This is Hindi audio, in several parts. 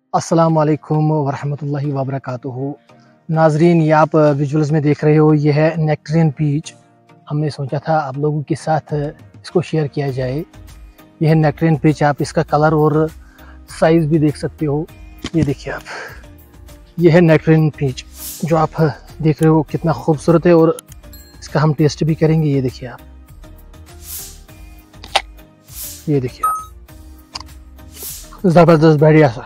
अस्सलाम वालेकुम वरहमतुल्लाहि वबरकातुहू। नाजरीन, ये आप विजुअल्स में देख रहे हो, ये है नेक्टेरियन पीच। हमने सोचा था आप लोगों के साथ इसको शेयर किया जाए। यह है नेक्टेरियन पीच। आप इसका कलर और साइज़ भी देख सकते हो। ये देखिए आप, ये है नेक्टेरियन पीच जो आप देख रहे हो, कितना खूबसूरत है। और इसका हम टेस्ट भी करेंगे। ये देखिए आप, ये देखिए आप, ज़बरदस्त बढ़िया सा।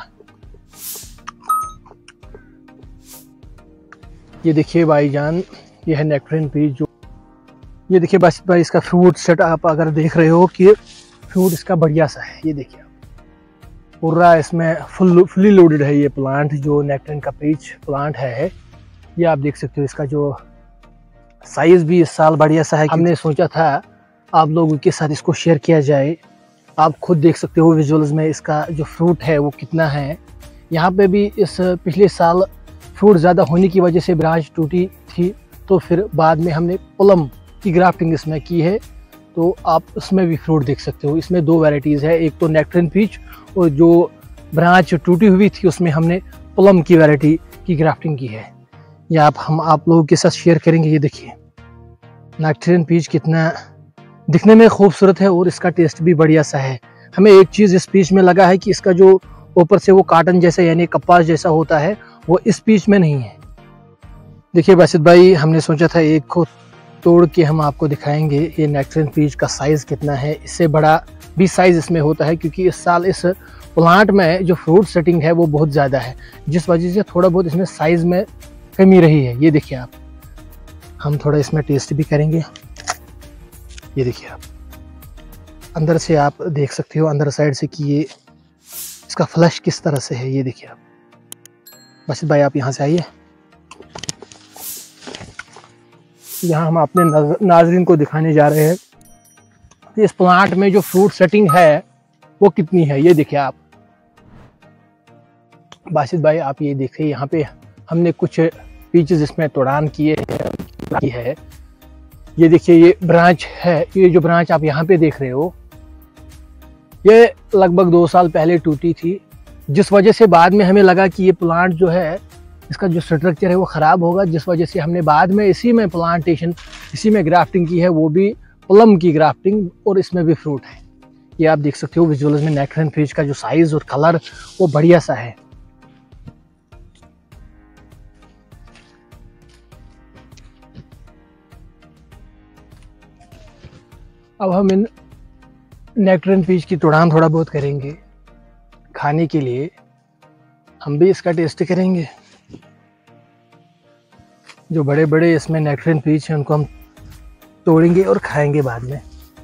ये देखिए भाईजान, ये है नेक्टेरियन पीच। जो ये देखिए बस भाई, इसका फ्रूट सेट आप अगर देख रहे हो कि फ्रूट इसका बढ़िया सा है। ये देखिए आप, पूरा इसमें फुल्ली लोडेड है ये प्लांट। जो नेक्टेरियन का पीच प्लांट है, ये आप देख सकते हो। इसका जो साइज़ भी इस साल बढ़िया सा है। हमने सोचा था आप लोगों के साथ इसको शेयर किया जाए। आप खुद देख सकते हो विजुअल्स में इसका जो फ्रूट है वो कितना है। यहाँ पे भी इस पिछले साल फ्रूट ज़्यादा होने की वजह से ब्रांच टूटी थी, तो फिर बाद में हमने प्लम की ग्राफ्टिंग इसमें की है। तो आप उसमें भी फ्रूट देख सकते हो। इसमें दो वैरायटीज़ है, एक तो नेक्टेरियन पीच, और जो ब्रांच टूटी हुई थी उसमें हमने प्लम की वैरायटी की ग्राफ्टिंग की है। ये हम आप लोगों के साथ शेयर करेंगे। ये देखिए नेक्टेरियन पीच कितना दिखने में खूबसूरत है और इसका टेस्ट भी बढ़िया सा है। हमें एक चीज़ इस पीच में लगा है कि इसका जो ऊपर से वो काटन जैसा यानी कपास जैसा होता है, वो इस पीच में नहीं है। देखिए बासित भाई, हमने सोचा था एक को तोड़ के हम आपको दिखाएंगे ये नेक्टेरियन पीच का साइज़ कितना है। इससे बड़ा भी साइज़ इसमें होता है, क्योंकि इस साल इस प्लांट में जो फ्रूट सेटिंग है वो बहुत ज़्यादा है, जिस वजह से थोड़ा बहुत इसमें साइज़ में कमी रही है। ये देखिए आप, हम थोड़ा इसमें टेस्ट भी करेंगे। ये देखिए आप, अंदर से आप देख सकते हो, अंदर साइड से कि ये इसका फ्लश किस तरह से है। ये देखिए आप, बस भाई आप यहाँ से आइए। यहाँ हम अपने नाजरीन को दिखाने जा रहे हैं कि इस प्लांट में जो फ्रूट सेटिंग है वो कितनी है। ये देखिए आप बासित भाई, आप ये देखिए, यहाँ पे हमने कुछ पीचेस इसमें तोड़ान किए है। ये देखिए ये ब्रांच है, ये जो ब्रांच आप यहाँ पे देख रहे हो, ये लगभग 2 साल पहले टूटी थी, जिस वजह से बाद में हमें लगा कि ये प्लांट जो है इसका जो स्ट्रक्चर है वो ख़राब होगा, जिस वजह से हमने बाद में इसी में प्लांटेशन, इसी में ग्राफ्टिंग की है, वो भी प्लम की ग्राफ्टिंग, और इसमें भी फ्रूट है। ये आप देख सकते हो विजुअल्स में नेक्टेरियन पीच का जो साइज़ और कलर वो बढ़िया सा है। अब हम इन नेक्टेरियन पीच की तोड़ान थोड़ा बहुत करेंगे खाने के लिए। हम भी इसका टेस्ट करेंगे। जो बड़े बड़े इसमें नेक्टेरियन पीच हैं उनको हम तोड़ेंगे और खाएंगे बाद में।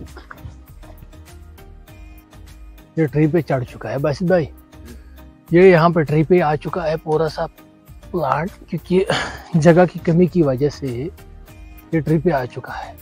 ये ट्री पे चढ़ चुका है बासित भाई, ये यहाँ पे ट्री पे आ चुका है पूरा सा प्लांट, क्योंकि जगह की कमी की वजह से ये ट्री पे आ चुका है।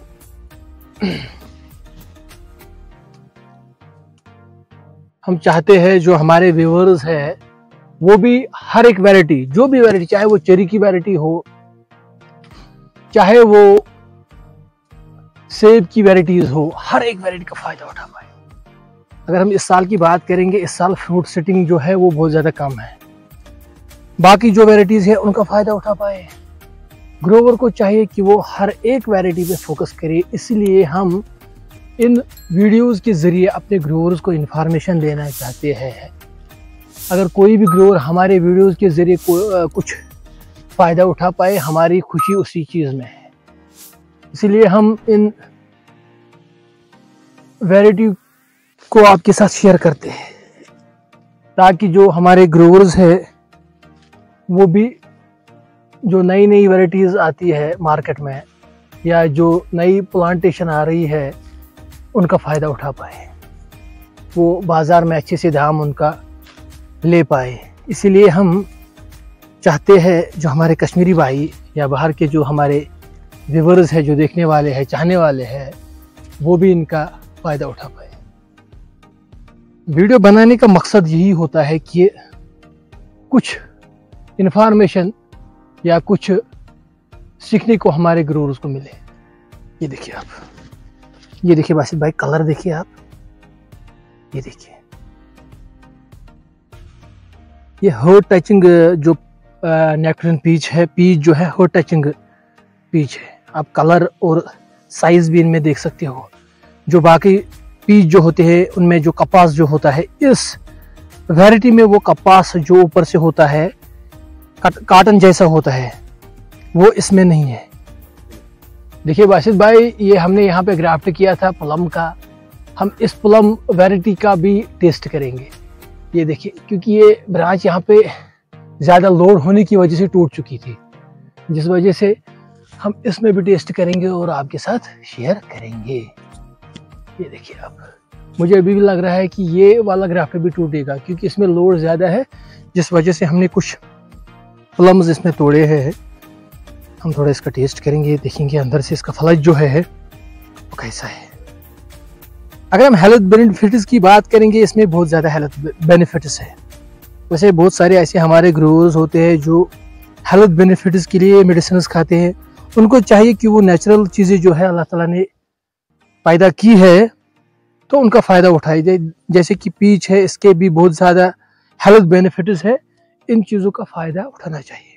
हम चाहते हैं जो हमारे व्यूअर्स हैं वो भी हर एक वैरायटी, जो भी वैरायटी, चाहे वो चेरी की वैरायटी हो, चाहे वो सेब की वैरायटीज हो, हर एक वैरायटी का फायदा उठा पाए। अगर हम इस साल की बात करेंगे, इस साल फ्रूट सेटिंग जो है वो बहुत ज़्यादा कम है। बाकी जो वैरायटीज़ है उनका फ़ायदा उठा पाए। ग्रोवर को चाहिए कि वो हर एक वैरायटी पे फोकस करे। इसलिए हम इन वीडियोस के ज़रिए अपने ग्रोवर्स को इन्फॉर्मेशन देना चाहते हैं। अगर कोई भी ग्रोवर हमारे वीडियोस के ज़रिए कुछ फ़ायदा उठा पाए, हमारी खुशी उसी चीज़ में है। इसलिए हम इन वैरायटी को आपके साथ शेयर करते हैं, ताकि जो हमारे ग्रोवर्स हैं वो भी जो नई नई वैरायटीज़ आती है मार्केट में, या जो नई प्लांटेशन आ रही है, उनका फ़ायदा उठा पाए, वो बाज़ार में अच्छे से दाम उनका ले पाए। इसीलिए हम चाहते हैं जो हमारे कश्मीरी भाई या बाहर के जो हमारे व्यूअर्स हैं, जो देखने वाले हैं, चाहने वाले हैं, वो भी इनका फ़ायदा उठा पाए। वीडियो बनाने का मकसद यही होता है कि कुछ इन्फॉर्मेशन या कुछ सीखने को हमारे ग्रोवर्स को मिले। ये देखिए आप, ये देखिए बासित भाई, कलर देखिए आप, ये देखिए, ये हर्ट टचिंग जो नेक्टरिन पीच है, पीच जो है हर्ट टचिंग पीच है। आप कलर और साइज भी इनमें देख सकते हो। जो बाकी पीच जो होते हैं उनमें जो कपास जो होता है, इस वैरायटी में वो कपास जो ऊपर से होता है काटन जैसा होता है, वो इसमें नहीं है। देखिए बाशिद भाई, ये हमने यहाँ पे ग्राफ्ट किया था प्लम का। हम इस प्लम वैरायटी का भी टेस्ट करेंगे। ये देखिए, क्योंकि ये ब्रांच यहाँ पे ज़्यादा लोड होने की वजह से टूट चुकी थी, जिस वजह से हम इसमें भी टेस्ट करेंगे और आपके साथ शेयर करेंगे। ये देखिए, अब मुझे अभी भी लग रहा है कि ये वाला ग्राफ्ट भी टूटेगा, क्योंकि इसमें लोड ज़्यादा है, जिस वजह से हमने कुछ प्लम्स इसमें तोड़े हैं। हम थोड़ा इसका टेस्ट करेंगे, देखेंगे अंदर से इसका फलज जो है वो कैसा है। अगर हम हेल्थ बेनिफिट्स की बात करेंगे, इसमें बहुत ज़्यादा हेल्थ बेनिफिट्स है। वैसे बहुत सारे ऐसे हमारे ग्रोवर्स होते हैं जो हेल्थ बेनिफिट्स के लिए मेडिसिन खाते हैं। उनको चाहिए कि वो नेचुरल चीज़ें जो है अल्लाह ताला ने पैदा की है तो उनका फ़ायदा उठाई जाए। जैसे कि पीच है, इसके भी बहुत ज़्यादा हेल्थ बेनिफिट्स है। इन चीज़ों का फ़ायदा उठाना चाहिए।